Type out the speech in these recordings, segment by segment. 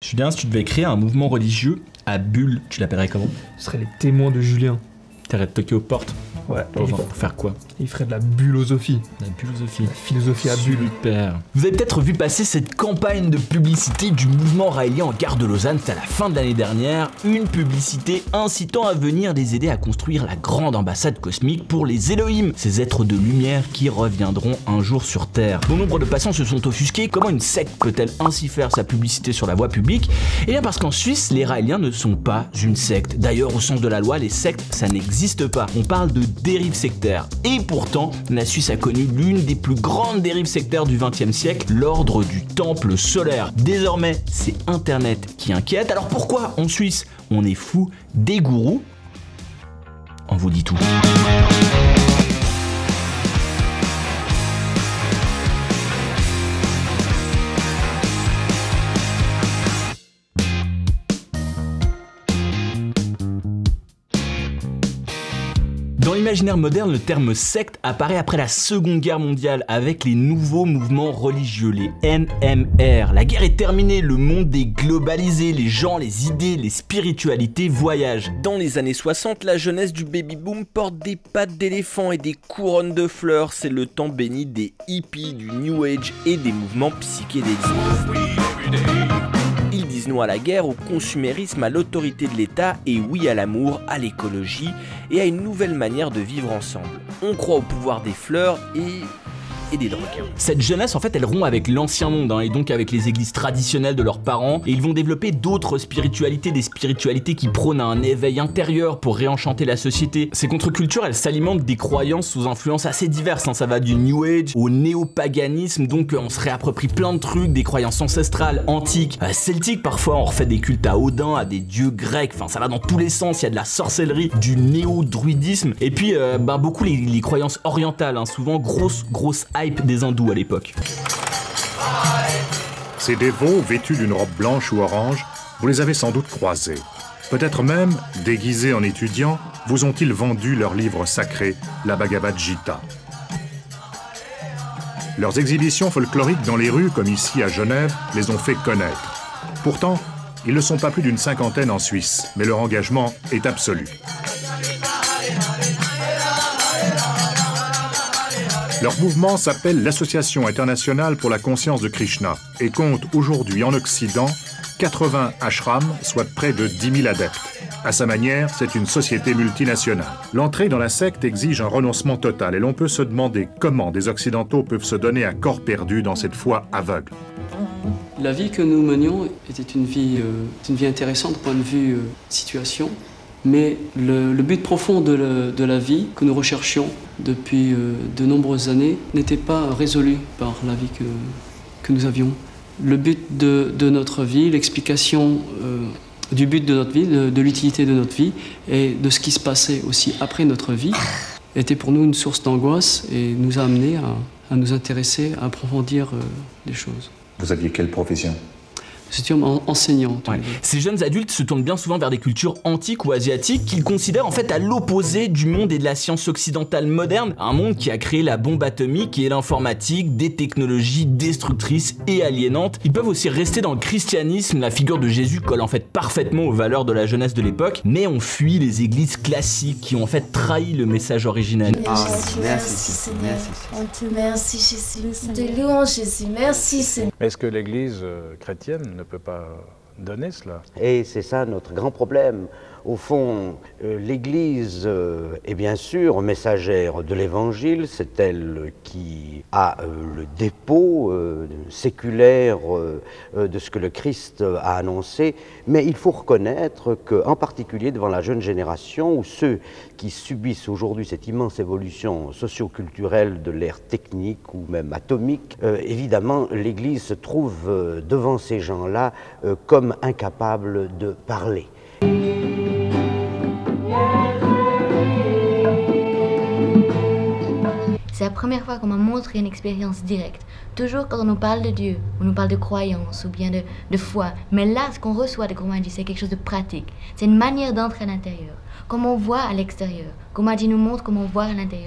Julien, si tu devais créer un mouvement religieux à Bulle, tu l'appellerais comment? Ce serait les témoins de Julien. T'arrêtes de toquer aux portes? Ouais. Pour faire quoi? Il ferait de la bullosophie. La philosophie. La philosophie à bulle. Super. Vous avez peut-être vu passer cette campagne de publicité du mouvement raélien en gare de Lausanne, c'était à la fin de l'année dernière. Une publicité incitant à venir les aider à construire la grande ambassade cosmique pour les Elohim, ces êtres de lumière qui reviendront un jour sur Terre. Bon nombre de passants se sont offusqués. Comment une secte peut-elle ainsi faire sa publicité sur la voie publique? Eh bien parce qu'en Suisse, les raéliens ne sont pas une secte. D'ailleurs, au sens de la loi, les sectes, ça n'existe pas. On parle de dérive sectaire. Et pourtant, la Suisse a connu l'une des plus grandes dérives sectaires du XXe siècle, l'ordre du Temple solaire. Désormais, c'est Internet qui inquiète. Alors pourquoi en Suisse, on est fou des gourous? On vous dit tout. Dans l'imaginaire moderne, le terme secte apparaît après la Seconde Guerre mondiale avec les nouveaux mouvements religieux, les NMR. La guerre est terminée, le monde est globalisé, les gens, les idées, les spiritualités voyagent. Dans les années 60, la jeunesse du baby-boom porte des pattes d'éléphant et des couronnes de fleurs. C'est le temps béni des hippies, du New Age et des mouvements psychédéliques. Ils disent non à la guerre, au consumérisme, à l'autorité de l'État et oui à l'amour, à l'écologie et à une nouvelle manière de vivre ensemble. On croit au pouvoir des fleurs et des drogues. Cette jeunesse, en fait, elle rompt avec l'ancien monde, et donc avec les églises traditionnelles de leurs parents, et ils vont développer d'autres spiritualités, des spiritualités qui prônent un éveil intérieur pour réenchanter la société. Ces contre-cultures, elles s'alimentent des croyances sous influences assez diverses, ça va du New Age au néo-paganisme, donc on se réapproprie plein de trucs, des croyances ancestrales, antiques, celtiques parfois, on refait des cultes à Odin, à des dieux grecs, enfin ça va dans tous les sens, il y a de la sorcellerie, du néo-druidisme, et puis beaucoup les croyances orientales, souvent grosse hype des hindous à l'époque. Ces dévots, vêtus d'une robe blanche ou orange, vous les avez sans doute croisés. Peut-être même, déguisés en étudiants, vous ont-ils vendu leur livre sacré, la Bhagavad Gita. Leurs exhibitions folkloriques dans les rues, comme ici à Genève, les ont fait connaître. Pourtant, ils ne sont pas plus d'une cinquantaine en Suisse, mais leur engagement est absolu. Leur mouvement s'appelle l'Association internationale pour la conscience de Krishna et compte aujourd'hui en Occident 80 ashrams, soit près de 10 000 adeptes. À sa manière, c'est une société multinationale. L'entrée dans la secte exige un renoncement total et l'on peut se demander comment des Occidentaux peuvent se donner à corps perdu dans cette foi aveugle. La vie que nous menions était une vie intéressante du point de vue situation. Mais le but profond de la vie que nous recherchions depuis de nombreuses années n'était pas résolu par la vie que nous avions. Le but de notre vie, l'explication du but de notre vie, de l'utilité de notre vie et de ce qui se passait aussi après notre vie était pour nous une source d'angoisse et nous a amenés à nous intéresser, à approfondir les choses. Vous aviez quelle profession ? Nous étions enseignants. Ouais. Ces jeunes adultes se tournent bien souvent vers des cultures antiques ou asiatiques qu'ils considèrent en fait à l'opposé du monde et de la science occidentale moderne, un monde qui a créé la bombe atomique et l'informatique, des technologies destructrices et aliénantes. Ils peuvent aussi rester dans le christianisme, la figure de Jésus colle en fait parfaitement aux valeurs de la jeunesse de l'époque, mais on fuit les églises classiques qui ont en fait trahi le message originel. Merci Seigneur, on te remercie Jésus, de louange Jésus, merci Seigneur. Est-ce que l'église chrétienne ne peut pas donner cela? Et c'est ça notre grand problème. Au fond, l'Église est bien sûr messagère de l'Évangile, c'est elle qui a le dépôt séculaire de ce que le Christ a annoncé, mais il faut reconnaître qu'en particulier devant la jeune génération, ou ceux qui subissent aujourd'hui cette immense évolution socio-culturelle de l'ère technique ou même atomique, évidemment l'Église se trouve devant ces gens-là comme incapable de parler. C'est la première fois qu'on m'a montré une expérience directe. Toujours quand on nous parle de Dieu, on nous parle de croyance ou bien de foi. Mais là, ce qu'on reçoit de Gourmandji, c'est quelque chose de pratique. C'est une manière d'entrer à l'intérieur. Comme on voit à l'extérieur. Gourmandji nous montre comment voir à l'intérieur de nous.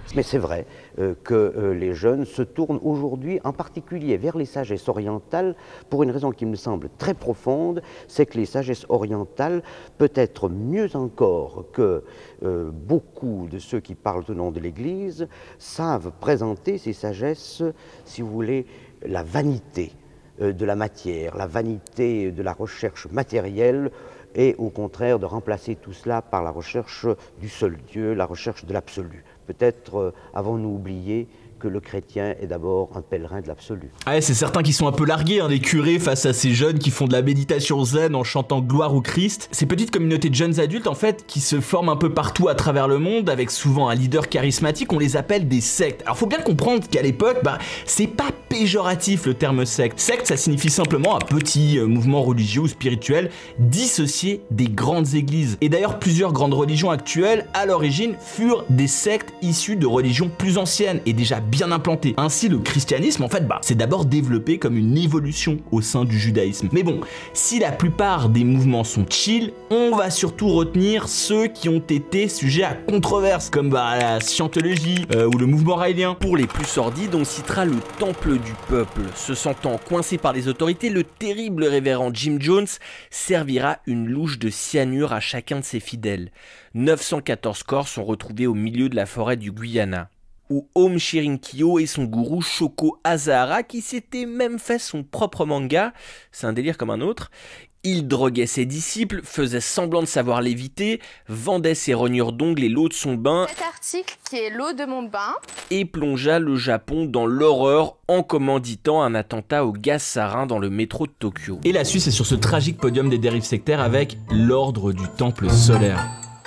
Mais c'est vrai que les jeunes se tournent aujourd'hui en particulier vers les sagesses orientales pour une raison qui me semble très profonde, c'est que les sagesses orientales, peut-être mieux encore que beaucoup de ceux qui parlent au nom de l'Église, savent présenter ces sagesses, si vous voulez, la vanité de la matière, la vanité de la recherche matérielle, et au contraire de remplacer tout cela par la recherche du seul Dieu, la recherche de l'absolu. Peut-être avons-nous oublié que le chrétien est d'abord un pèlerin de l'absolu. Ah ouais, c'est certains qui sont un peu largués, hein, les curés, face à ces jeunes qui font de la méditation zen en chantant gloire au Christ. Ces petites communautés de jeunes adultes, en fait, qui se forment un peu partout à travers le monde, avec souvent un leader charismatique, on les appelle des sectes. Alors faut bien comprendre qu'à l'époque, c'est pas péjoratif le terme secte. Secte, ça signifie simplement un petit mouvement religieux ou spirituel dissocié des grandes églises. Et d'ailleurs, plusieurs grandes religions actuelles, à l'origine, furent des sectes issues de religions plus anciennes et déjà bien implanté. Ainsi, le christianisme, en fait, s'est d'abord développé comme une évolution au sein du judaïsme. Mais bon, si la plupart des mouvements sont chill, on va surtout retenir ceux qui ont été sujets à controverse, comme la scientologie ou le mouvement raélien. Pour les plus sordides, on citera le Temple du Peuple. Se sentant coincé par les autorités, le terrible révérend Jim Jones servira une louche de cyanure à chacun de ses fidèles. 914 corps sont retrouvés au milieu de la forêt du Guyana, où Aum Shinrikyo et son gourou Shoko Asahara, qui s'était même fait son propre manga, c'est un délire comme un autre, il droguait ses disciples, faisait semblant de savoir léviter, vendait ses rognures d'ongles et l'eau de son bain, cet article qui est l'eau de mon bain, et plongea le Japon dans l'horreur en commanditant un attentat au gaz sarin dans le métro de Tokyo. Et la suite, c'est sur ce tragique podium des dérives sectaires avec l'ordre du Temple solaire.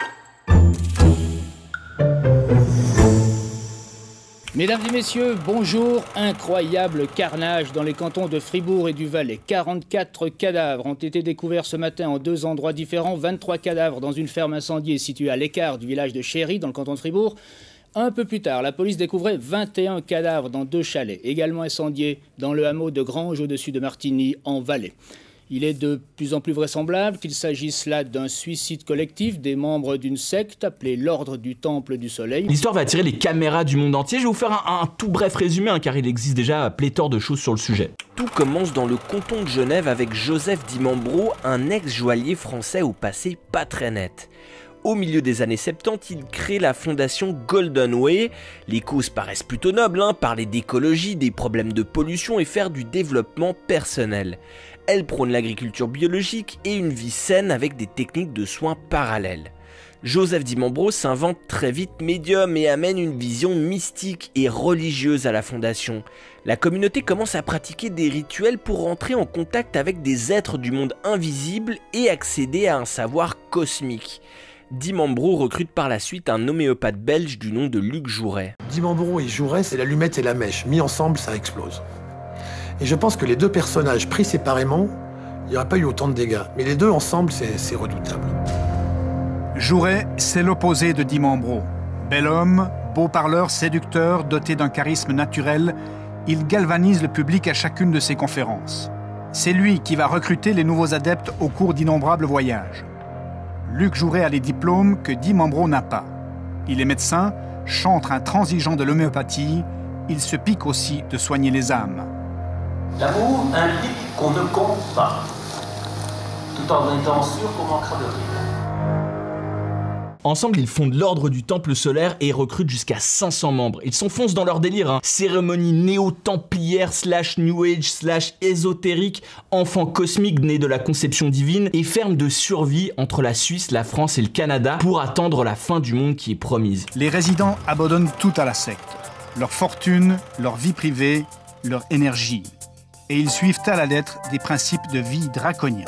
Mesdames et messieurs, bonjour. Incroyable carnage dans les cantons de Fribourg et du Valais. 44 cadavres ont été découverts ce matin en 2 endroits différents. 23 cadavres dans une ferme incendiée située à l'écart du village de Chéry, dans le canton de Fribourg. Un peu plus tard, la police découvrait 21 cadavres dans 2 chalets, également incendiés dans le hameau de Grange au-dessus de Martigny, en Valais. Il est de plus en plus vraisemblable qu'il s'agisse là d'un suicide collectif des membres d'une secte appelée l'Ordre du Temple du Soleil. L'histoire va attirer les caméras du monde entier. Je vais vous faire un tout bref résumé, car il existe déjà pléthore de choses sur le sujet. Tout commence dans le canton de Genève avec Joseph Dimambro, un ex-joaillier français au passé pas très net. Au milieu des années 70, il crée la fondation Golden Way. Les causes paraissent plutôt nobles, parler d'écologie, des problèmes de pollution et faire du développement personnel. Elle prône l'agriculture biologique et une vie saine avec des techniques de soins parallèles. Joseph Dimambro s'invente très vite médium et amène une vision mystique et religieuse à la fondation. La communauté commence à pratiquer des rituels pour rentrer en contact avec des êtres du monde invisible et accéder à un savoir cosmique. Dimambro recrute par la suite un homéopathe belge du nom de Luc Jouret. Dimambro et Jouret, c'est l'allumette et la mèche. Mis ensemble, ça explose. Et je pense que les 2 personnages pris séparément, il n'y aurait pas eu autant de dégâts. Mais les 2 ensemble, c'est redoutable. Jouret, c'est l'opposé de Dimambro. Bel homme, beau parleur, séducteur, doté d'un charisme naturel, il galvanise le public à chacune de ses conférences. C'est lui qui va recruter les nouveaux adeptes au cours d'innombrables voyages. Luc Jouret a les diplômes que Dimambro n'a pas. Il est médecin, chantre intransigeant de l'homéopathie, il se pique aussi de soigner les âmes. L'amour implique qu'on ne compte pas, tout en étant sûr qu'on manquera de rien. Ensemble, ils fondent l'Ordre du Temple solaire et recrutent jusqu'à 500 membres. Ils s'enfoncent dans leur délire, cérémonie néo-templière / New Age / ésotérique, enfant cosmique né de la conception divine et ferme de survie entre la Suisse, la France et le Canada pour attendre la fin du monde qui est promise. Les résidents abandonnent tout à la secte. Leur fortune, leur vie privée, leur énergie. Et ils suivent à la lettre des principes de vie draconiens.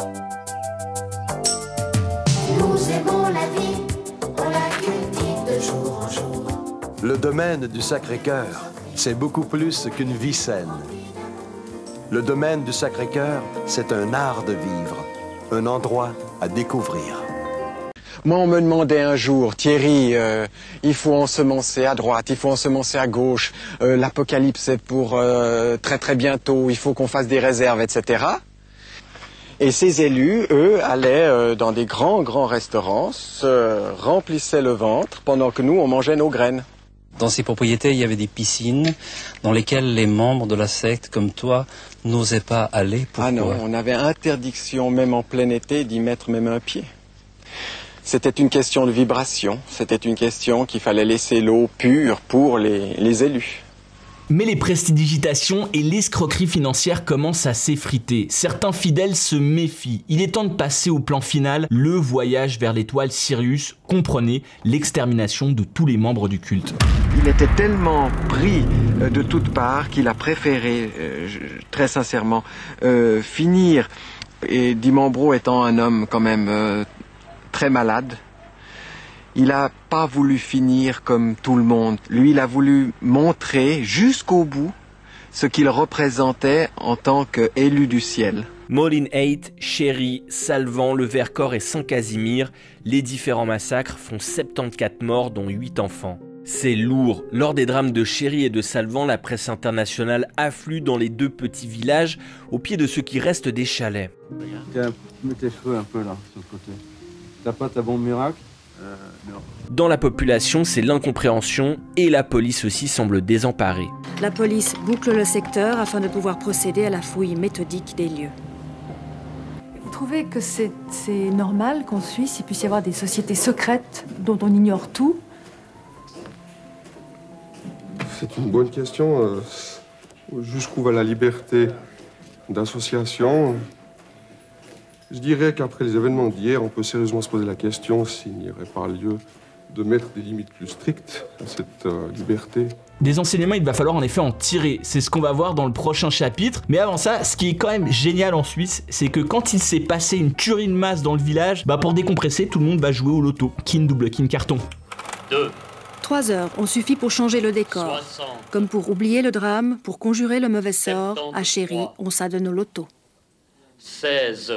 Nous aimons la vie, on la cultive de jour en jour. Le domaine du Sacré-Cœur, c'est beaucoup plus qu'une vie saine. Le domaine du Sacré-Cœur, c'est un art de vivre, un endroit à découvrir. Moi, on me demandait un jour, Thierry, il faut ensemencer à droite, il faut ensemencer à gauche, l'apocalypse est pour très très bientôt, il faut qu'on fasse des réserves, etc. Et ces élus, eux, allaient dans des grands restaurants, se remplissaient le ventre, pendant que nous, on mangeait nos graines. Dans ces propriétés, il y avait des piscines dans lesquelles les membres de la secte, comme toi, n'osaient pas aller. Pourquoi? Ah non, on avait interdiction, même en plein été, d'y mettre même un pied. C'était une question de vibration, c'était une question qu'il fallait laisser l'eau pure pour les élus. Mais les prestidigitations et l'escroquerie financière commencent à s'effriter. Certains fidèles se méfient. Il est temps de passer au plan final, le voyage vers l'étoile Sirius. Comprenez, l'extermination de tous les membres du culte. Il était tellement pris de toutes parts qu'il a préféré, très sincèrement, finir, et Dimambro étant un homme quand même très malade, il n'a pas voulu finir comme tout le monde. Lui, il a voulu montrer jusqu'au bout ce qu'il représentait en tant qu'élu du ciel. Moline 8, Chéri, Salvan, le Vercors et Saint-Casimir, les différents massacres font 74 morts dont 8 enfants. C'est lourd. Lors des drames de Chéri et de Salvan, la presse internationale afflue dans les deux petits villages au pied de ce qui reste des chalets. Tiens, mets tes cheveux un peu là, sur le côté. T'as pas ta bombe miracle? Non. Dans la population, c'est l'incompréhension et la police aussi semble désemparée. La police boucle le secteur afin de pouvoir procéder à la fouille méthodique des lieux. Vous trouvez que c'est normal qu'en Suisse, il puisse y avoir des sociétés secrètes dont on ignore tout? C'est une bonne question. Jusqu'où va la liberté d'association? Je dirais qu'après les événements d'hier, on peut sérieusement se poser la question s'il n'y aurait pas lieu de mettre des limites plus strictes à cette liberté. Des enseignements, il va falloir en effet en tirer. C'est ce qu'on va voir dans le prochain chapitre. Mais avant ça, ce qui est quand même génial en Suisse, c'est que quand il s'est passé une tuerie de masse dans le village, pour décompresser, tout le monde va jouer au loto. Kin double, kin carton. 2. 3 heures ont suffi pour changer le décor. 60. Comme pour oublier le drame, pour conjurer le mauvais sort, à Chéri, on s'adonne au loto. 16.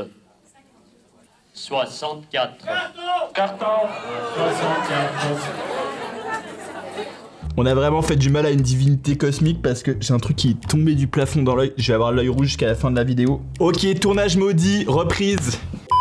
64. Carton. 64. On a vraiment fait du mal à une divinité cosmique parce que j'ai un truc qui est tombé du plafond dans l'œil. Je vais avoir l'œil rouge jusqu'à la fin de la vidéo. Ok, tournage maudit, reprise.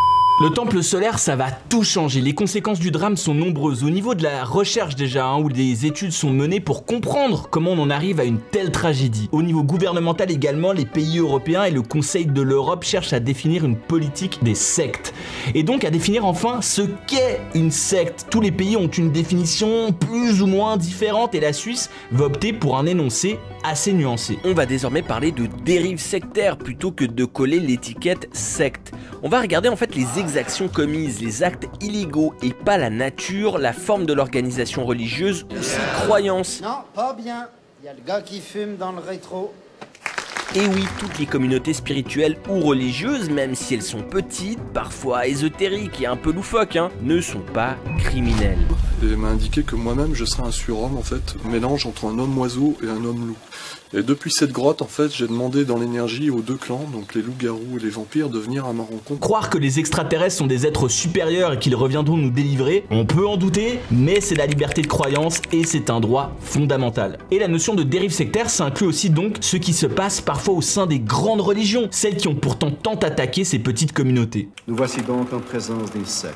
Le temple solaire, ça va tout changer. Les conséquences du drame sont nombreuses. Au niveau de la recherche déjà, où des études sont menées pour comprendre comment on en arrive à une telle tragédie. Au niveau gouvernemental également, les pays européens et le Conseil de l'Europe cherchent à définir une politique des sectes. Et donc à définir enfin ce qu'est une secte. Tous les pays ont une définition plus ou moins différente et la Suisse va opter pour un énoncé assez nuancé. On va désormais parler de dérive sectaire plutôt que de coller l'étiquette secte. On va regarder en fait les exactions commises, les actes illégaux et pas la nature, la forme de l'organisation religieuse ou ses croyances. Non, pas bien. Il y a le gars qui fume dans le rétro. Et oui, toutes les communautés spirituelles ou religieuses, même si elles sont petites, parfois ésotériques et un peu loufoques, ne sont pas criminelles. Et m'a indiqué que moi-même je serais un surhomme en fait, mélange entre un homme oiseau et un homme loup. Et depuis cette grotte en fait, j'ai demandé dans l'énergie aux deux clans, donc les loups-garous et les vampires, de venir à ma rencontre. Croire que les extraterrestres sont des êtres supérieurs et qu'ils reviendront nous délivrer, on peut en douter, mais c'est la liberté de croyance et c'est un droit fondamental. Et la notion de dérive sectaire, ça inclut aussi donc ce qui se passe parfois au sein des grandes religions, celles qui ont pourtant tant attaqué ces petites communautés. Nous voici donc en présence des sectes.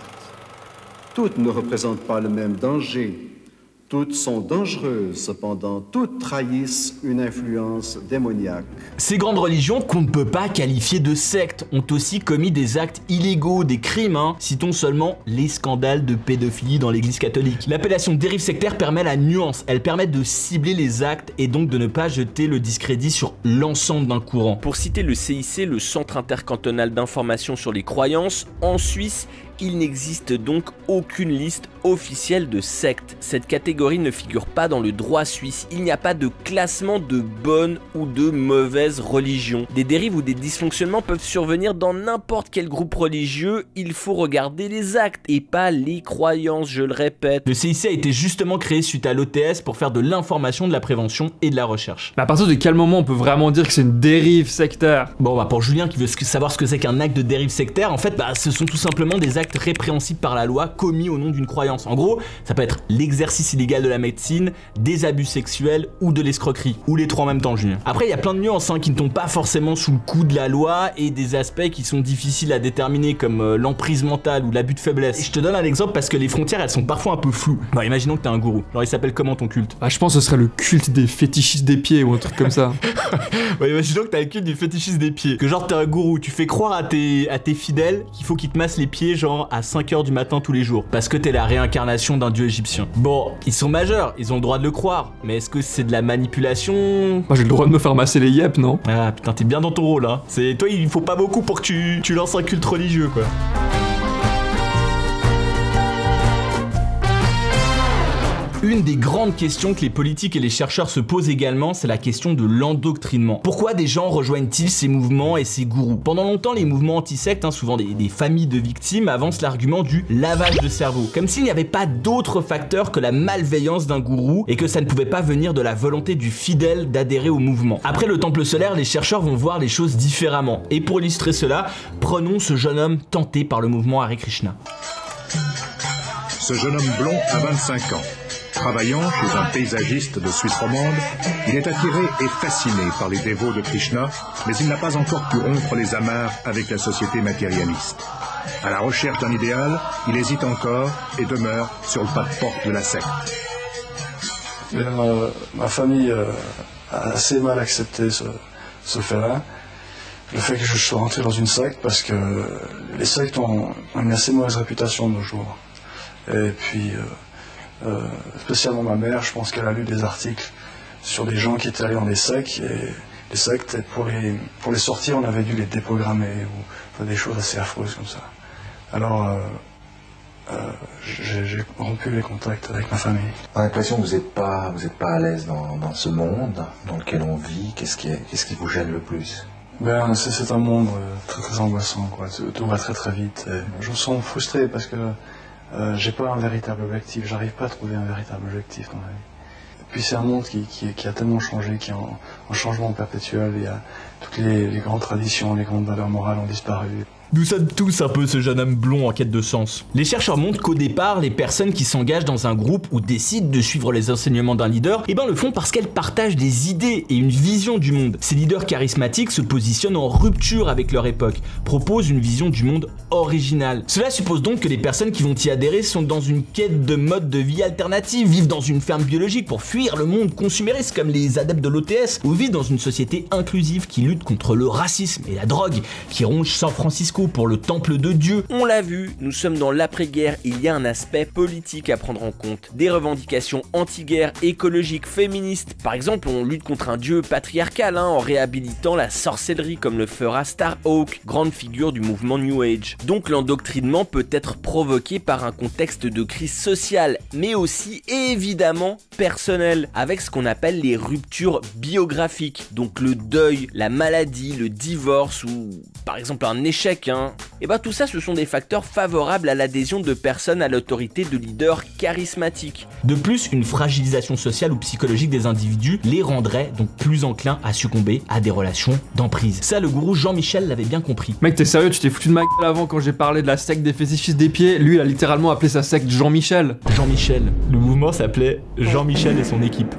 Toutes ne représentent pas le même danger. Toutes sont dangereuses, cependant, toutes trahissent une influence démoniaque. Ces grandes religions qu'on ne peut pas qualifier de sectes ont aussi commis des actes illégaux, des crimes. Citons seulement les scandales de pédophilie dans l'église catholique. L'appellation dérive sectaire permet la nuance, elle permet de cibler les actes et donc de ne pas jeter le discrédit sur l'ensemble d'un courant. Pour citer le CIC, le Centre intercantonal d'information sur les croyances, en Suisse, il n'existe donc aucune liste officielle de sectes. Cette catégorie ne figure pas dans le droit suisse. Il n'y a pas de classement de bonne ou de mauvaise religion. Des dérives ou des dysfonctionnements peuvent survenir dans n'importe quel groupe religieux. Il faut regarder les actes et pas les croyances, je le répète. Le CIC a été justement créé suite à l'OTS pour faire de l'information, de la prévention et de la recherche. Mais à partir de quel moment on peut vraiment dire que c'est une dérive sectaire? Bon, pour Julien qui veut savoir ce que c'est qu'un acte de dérive sectaire, en fait, ce sont tout simplement des actes acte répréhensible par la loi commis au nom d'une croyance. En gros, ça peut être l'exercice illégal de la médecine, des abus sexuels ou de l'escroquerie. Ou les trois en même temps, Julien. Après, il y a plein de nuances qui ne tombent pas forcément sous le coup de la loi et des aspects qui sont difficiles à déterminer comme l'emprise mentale ou l'abus de faiblesse. Et je te donne un exemple parce que les frontières, elles sont parfois un peu floues. Bon, imaginons que t'es un gourou. Alors, il s'appelle comment ton culte? Ah, je pense que ce serait le culte des fétichistes des pieds ou un truc comme ça. Ouais, imaginons que t'as le culte du fétichiste des pieds. Que genre t'es un gourou, tu fais croire à tes fidèles qu'il faut qu'ils te massent les pieds genre à 5h du matin tous les jours. Parce que t'es la réincarnation d'un dieu égyptien. Bon, ils sont majeurs, ils ont le droit de le croire. Mais est-ce que c'est de la manipulation? Moi j'ai le droit de me faire masser les yep, non? Ah putain, t'es bien dans ton rôle, hein. C'est toi, il faut pas beaucoup pour que tu lances un culte religieux, quoi. Une des grandes questions que les politiques et les chercheurs se posent également, c'est la question de l'endoctrinement. Pourquoi des gens rejoignent-ils ces mouvements et ces gourous? Pendant longtemps, les mouvements anti-sectes, souvent des familles de victimes, avancent l'argument du lavage de cerveau. Comme s'il n'y avait pas d'autre facteur que la malveillance d'un gourou et que ça ne pouvait pas venir de la volonté du fidèle d'adhérer au mouvement. Après le temple solaire, les chercheurs vont voir les choses différemment. Et pour illustrer cela, prenons ce jeune homme tenté par le mouvement Hare Krishna. Ce jeune homme blond a 25 ans. Travaillant chez un paysagiste de Suisse romande, il est attiré et fasciné par les dévots de Krishna, mais il n'a pas encore pu rompre les amarres avec la société matérialiste. À la recherche d'un idéal, il hésite encore et demeure sur le pas de porte de la secte. Ma famille a assez mal accepté ce fait-là, le fait que je sois rentré dans une secte, parce que les sectes ont une assez mauvaise réputation de nos jours. Et puis... spécialement ma mère, je pense qu'elle a lu des articles sur des gens qui étaient allés dans des sectes, et les sectes, pour les sortir, on avait dû les déprogrammer, ou des choses assez affreuses comme ça. Alors, j'ai rompu les contacts avec ma famille. On a l'impression que vous n'êtes pas à l'aise dans ce monde dans lequel on vit. Qu'est-ce qui vous gêne le plus? Ben, c'est un monde très, très angoissant, quoi. Tout va très très vite. Et je me sens frustré parce que j'ai pas un véritable objectif, j'arrive pas à trouver un véritable objectif dans la vie. Et puis c'est un monde qui a tellement changé, qui est en changement perpétuel. Il y a toutes les grandes traditions, les grandes valeurs morales ont disparu. Nous sommes tous un peu ce jeune homme blond en quête de sens. Les chercheurs montrent qu'au départ, les personnes qui s'engagent dans un groupe ou décident de suivre les enseignements d'un leader, le font parce qu'elles partagent des idées et une vision du monde. Ces leaders charismatiques se positionnent en rupture avec leur époque, proposent une vision du monde originale. Cela suppose donc que les personnes qui vont y adhérer sont dans une quête de mode de vie alternative, vivent dans une ferme biologique pour fuir le monde consumériste comme les adeptes de l'OTS, ou vivent dans une société inclusive qui lutte contre le racisme et la drogue, qui ronge San Francisco pour le temple de Dieu. On l'a vu, nous sommes dans l'après-guerre, il y a un aspect politique à prendre en compte. Des revendications anti-guerre, écologiques, féministes. Par exemple, on lutte contre un dieu patriarcal en réhabilitant la sorcellerie comme le fera Starhawk, grande figure du mouvement New Age. Donc l'endoctrinement peut être provoqué par un contexte de crise sociale, mais aussi évidemment personnelle, avec ce qu'on appelle les ruptures biographiques. Donc le deuil, la maladie, le divorce ou par exemple un échec. Et tout ça, ce sont des facteurs favorables à l'adhésion de personnes à l'autorité de leaders charismatiques. De plus, une fragilisation sociale ou psychologique des individus les rendrait donc plus enclins à succomber à des relations d'emprise. Ça, le gourou Jean-Michel l'avait bien compris. Mec, t'es sérieux? Tu t'es foutu de ma gueule avant quand j'ai parlé de la secte des fétichistes des pieds? Lui, il a littéralement appelé sa secte Jean-Michel. Jean-Michel. Le mouvement s'appelait Jean-Michel et son équipe.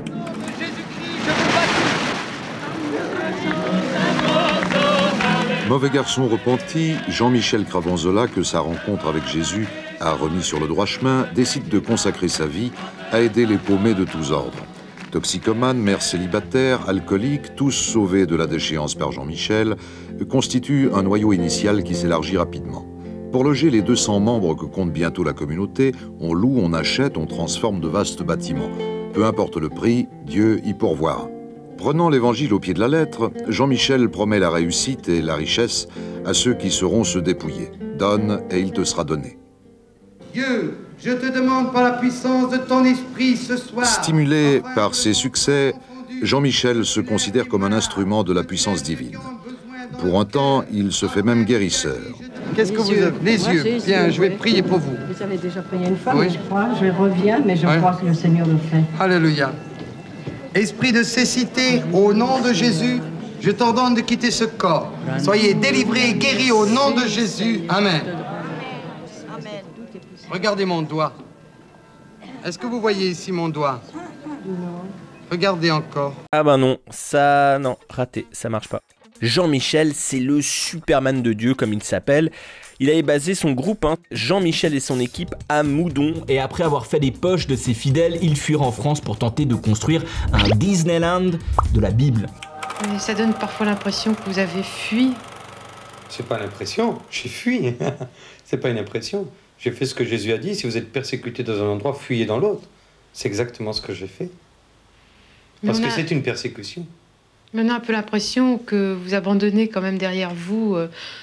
Mauvais garçon repenti, Jean-Michel Cravanzola, que sa rencontre avec Jésus a remis sur le droit chemin, décide de consacrer sa vie à aider les paumés de tous ordres. Toxicomanes, mères célibataires, alcooliques, tous sauvés de la déchéance par Jean-Michel, constituent un noyau initial qui s'élargit rapidement. Pour loger les 200 membres que compte bientôt la communauté, on loue, on achète, on transforme de vastes bâtiments. Peu importe le prix, Dieu y pourvoira. Prenant l'évangile au pied de la lettre, Jean-Michel promet la réussite et la richesse à ceux qui sauront se dépouiller. Donne et il te sera donné. Dieu, je te demande par la puissance de ton esprit ce soir. Stimulé par ses succès, Jean-Michel se considère comme un instrument de la puissance divine. Pour un temps, il se fait même guérisseur. Qu'est-ce que vous avez? Les yeux. Bien, je vais prier pour vous. Vous avez déjà prié une fois, mais je reviens, mais je crois que le Seigneur le fait. Alléluia. Esprit de cécité, au nom de Jésus, je t'ordonne de quitter ce corps. Soyez délivrés et guéris au nom de Jésus. Amen. Regardez mon doigt. Est-ce que vous voyez ici mon doigt? Regardez encore. Ah bah non, ça, non, raté, ça marche pas. Jean-Michel, c'est le Superman de Dieu, comme il s'appelle. Il avait basé son groupe, Jean-Michel et son équipe, à Moudon. Et après avoir fait les poches de ses fidèles, ils fuirent en France pour tenter de construire un Disneyland de la Bible. Mais ça donne parfois l'impression que vous avez fui. C'est pas l'impression, j'ai fui. C'est pas une impression. J'ai fait ce que Jésus a dit, si vous êtes persécuté dans un endroit, fuyez dans l'autre. C'est exactement ce que j'ai fait. Parce que c'est une persécution. Mais on a un peu l'impression que vous abandonnez quand même derrière vous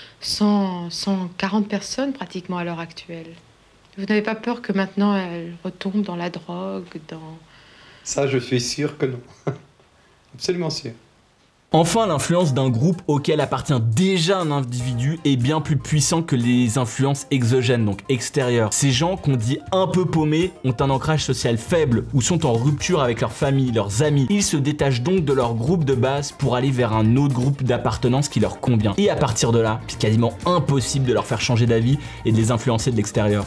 140 personnes pratiquement à l'heure actuelle. Vous n'avez pas peur que maintenant elles retombent dans la drogue, dans... Ça, je suis sûr que non. Absolument sûr. Enfin, l'influence d'un groupe auquel appartient déjà un individu est bien plus puissant que les influences exogènes, donc extérieures. Ces gens qu'on dit un peu paumés ont un ancrage social faible ou sont en rupture avec leur famille, leurs amis. Ils se détachent donc de leur groupe de base pour aller vers un autre groupe d'appartenance qui leur convient. Et à partir de là, c'est quasiment impossible de leur faire changer d'avis et de les influencer de l'extérieur.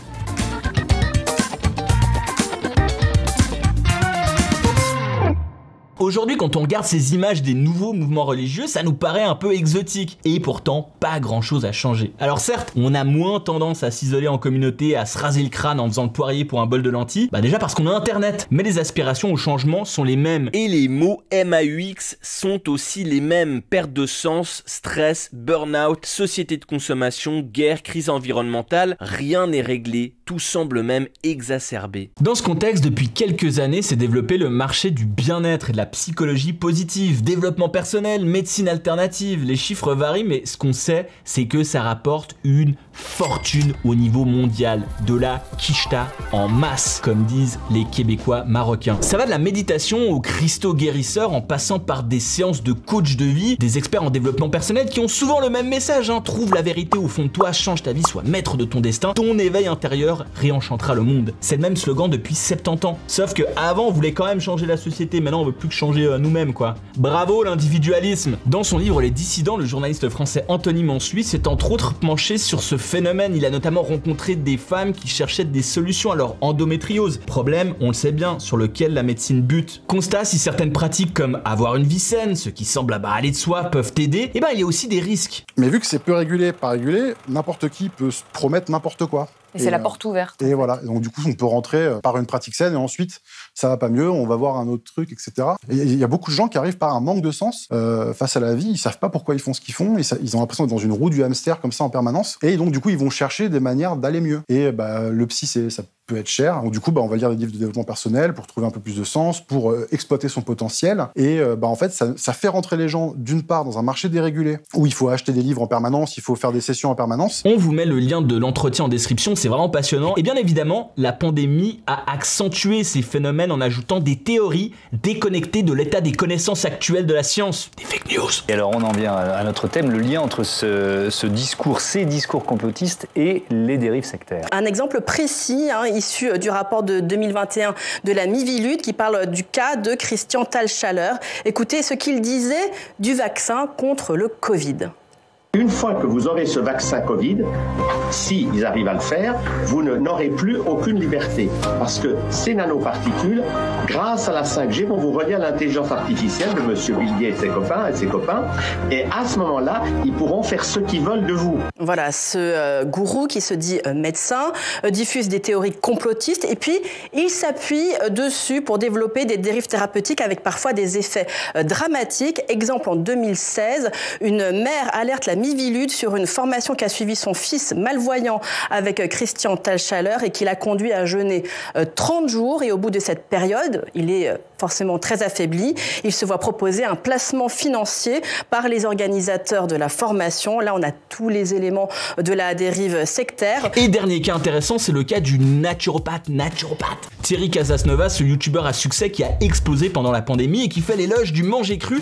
Aujourd'hui, quand on regarde ces images des nouveaux mouvements religieux, ça nous paraît un peu exotique. Et pourtant, pas grand chose a changé. Alors certes, on a moins tendance à s'isoler en communauté, à se raser le crâne en faisant le poirier pour un bol de lentilles. Déjà parce qu'on a internet. Mais les aspirations au changement sont les mêmes. Et les mots MAUX sont aussi les mêmes. Perte de sens, stress, burn-out, société de consommation, guerre, crise environnementale. Rien n'est réglé. Tout semble même exacerbé. Dans ce contexte, depuis quelques années, s'est développé le marché du bien-être et de la psychologie positive, développement personnel, médecine alternative. Les chiffres varient, mais ce qu'on sait, c'est que ça rapporte une fortune au niveau mondial. De la quicheta en masse, comme disent les Québécois marocains. Ça va de la méditation aux cristaux guérisseurs en passant par des séances de coach de vie, des experts en développement personnel qui ont souvent le même message. Trouve la vérité au fond de toi, change ta vie, sois maître de ton destin. Ton éveil intérieur réenchantera le monde. C'est le même slogan depuis 70 ans. Sauf que avant on voulait quand même changer la société, maintenant on veut plus que changer nous-mêmes quoi. Bravo l'individualisme. Dans son livre Les Dissidents, le journaliste français Anthony Mansuy s'est entre autres penché sur ce phénomène. Il a notamment rencontré des femmes qui cherchaient des solutions à leur endométriose. Problème, on le sait bien, sur lequel la médecine bute. Constat, si certaines pratiques comme avoir une vie saine, ce qui semble aller de soi, peuvent t'aider, il y a aussi des risques. Mais vu que c'est peu régulé, pas régulé, n'importe qui peut se promettre n'importe quoi. Et c'est la porte ouverte. Et voilà, donc du coup on peut rentrer par une pratique saine et ensuite ça va pas mieux, on va voir un autre truc, etc. Et il y a beaucoup de gens qui arrivent par un manque de sens face à la vie, ils savent pas pourquoi ils font ce qu'ils font, ils ont l'impression d'être dans une roue du hamster comme ça en permanence, et donc du coup ils vont chercher des manières d'aller mieux. Et le psy ça peut être cher, donc du coup on va lire des livres de développement personnel pour trouver un peu plus de sens, pour exploiter son potentiel, et en fait ça fait rentrer les gens d'une part dans un marché dérégulé où il faut acheter des livres en permanence, il faut faire des sessions en permanence. On vous met le lien de l'entretien en description, c'est vraiment passionnant. Et bien évidemment, la pandémie a accentué ces phénomènes en ajoutant des théories déconnectées de l'état des connaissances actuelles de la science. Des fake news. Et alors on en vient à notre thème, le lien entre ces discours complotistes et les dérives sectaires. Un exemple précis, issu du rapport de 2021 de la Miviludes, qui parle du cas de Christian Talchaler. Écoutez ce qu'il disait du vaccin contre le Covid. Une fois que vous aurez ce vaccin Covid, s'ils arrivent à le faire, vous n'aurez plus aucune liberté. Parce que ces nanoparticules, grâce à la 5G, vont vous relier à l'intelligence artificielle de M. Bill Gates et ses copains. Et à ce moment-là, ils pourront faire ce qu'ils veulent de vous. Voilà, ce gourou qui se dit médecin diffuse des théories complotistes et puis il s'appuie dessus pour développer des dérives thérapeutiques avec parfois des effets dramatiques. Exemple, en 2016, une mère alerte la Miviludes sur une formation qu'a suivi son fils malvoyant avec Christian Talchaler et qui l'a conduit à jeûner 30 jours. Et au bout de cette période, il est forcément très affaibli. Il se voit proposer un placement financier par les organisateurs de la formation. Là, on a tous les éléments de la dérive sectaire. Et dernier cas intéressant, c'est le cas du naturopathe. Thierry Casasnovas, ce youtubeur à succès qui a explosé pendant la pandémie et qui fait l'éloge du manger cru.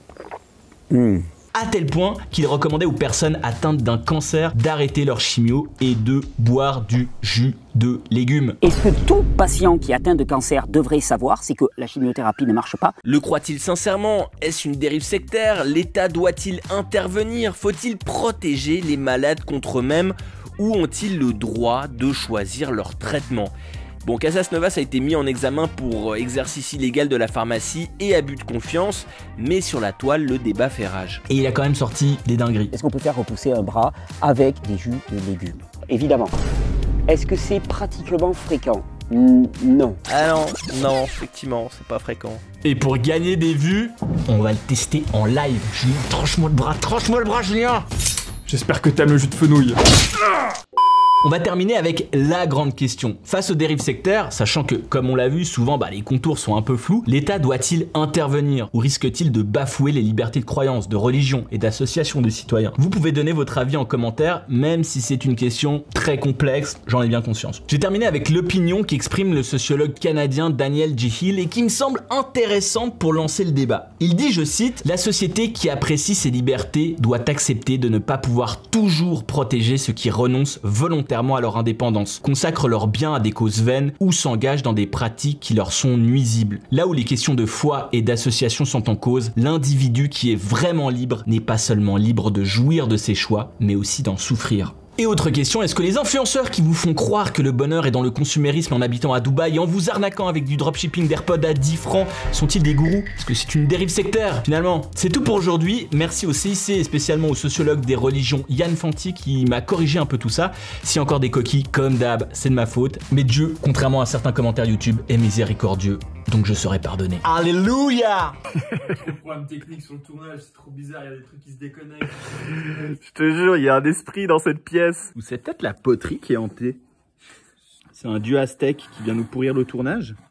À tel point qu'il recommandait aux personnes atteintes d'un cancer d'arrêter leur chimio et de boire du jus de légumes. Et ce que tout patient qui est atteint de cancer devrait savoir, c'est que la chimiothérapie ne marche pas. Le croit-il sincèrement? Est-ce une dérive sectaire? L'État doit-il intervenir? Faut-il protéger les malades contre eux-mêmes? ou ont-ils le droit de choisir leur traitement ? Bon, Casas Novas a été mis en examen pour exercice illégal de la pharmacie et abus de confiance, mais sur la toile, le débat fait rage. Et il a quand même sorti des dingueries. Est-ce qu'on peut faire repousser un bras avec des jus de légumes? Évidemment. Est-ce que c'est pratiquement fréquent? Non. Ah non, effectivement, c'est pas fréquent. Et pour gagner des vues, on va le tester en live. Julien, tranche-moi le bras, Julien. J'espère que t'aimes le jus de fenouil. On va terminer avec la grande question. Face aux dérives sectaires, sachant que, comme on l'a vu, souvent les contours sont un peu flous, l'État doit-il intervenir ou risque-t-il de bafouer les libertés de croyance, de religion et d'association de citoyens? Vous pouvez donner votre avis en commentaire, même si c'est une question très complexe, j'en ai bien conscience. J'ai terminé avec l'opinion qu'exprime le sociologue canadien Daniel G. Hill et qui me semble intéressante pour lancer le débat. Il dit, je cite, « La société qui apprécie ses libertés doit accepter de ne pas pouvoir toujours protéger ceux qui renoncent volontairement à leur indépendance, consacrent leurs biens à des causes vaines ou s'engagent dans des pratiques qui leur sont nuisibles. Là où les questions de foi et d'association sont en cause, l'individu qui est vraiment libre n'est pas seulement libre de jouir de ses choix, mais aussi d'en souffrir. » Et autre question, est-ce que les influenceurs qui vous font croire que le bonheur est dans le consumérisme en habitant à Dubaï et en vous arnaquant avec du dropshipping d'AirPods à 10 francs sont-ils des gourous? Est-ce que c'est une dérive sectaire finalement? C'est tout pour aujourd'hui, merci au CIC et spécialement au sociologue des religions Yann Fanti qui m'a corrigé un peu tout ça. S'il y a encore des coquilles, comme d'hab, c'est de ma faute, mais Dieu, contrairement à certains commentaires YouTube, est miséricordieux, donc je serai pardonné. Alléluia. Trop de problèmes techniques sur le tournage, c'est trop bizarre, il y a des trucs qui se déconnectent. Je te jure, il y a un esprit dans cette pièce. Ou c'est peut-être la poterie qui est hantée. C'est un dieu aztèque qui vient nous pourrir le tournage.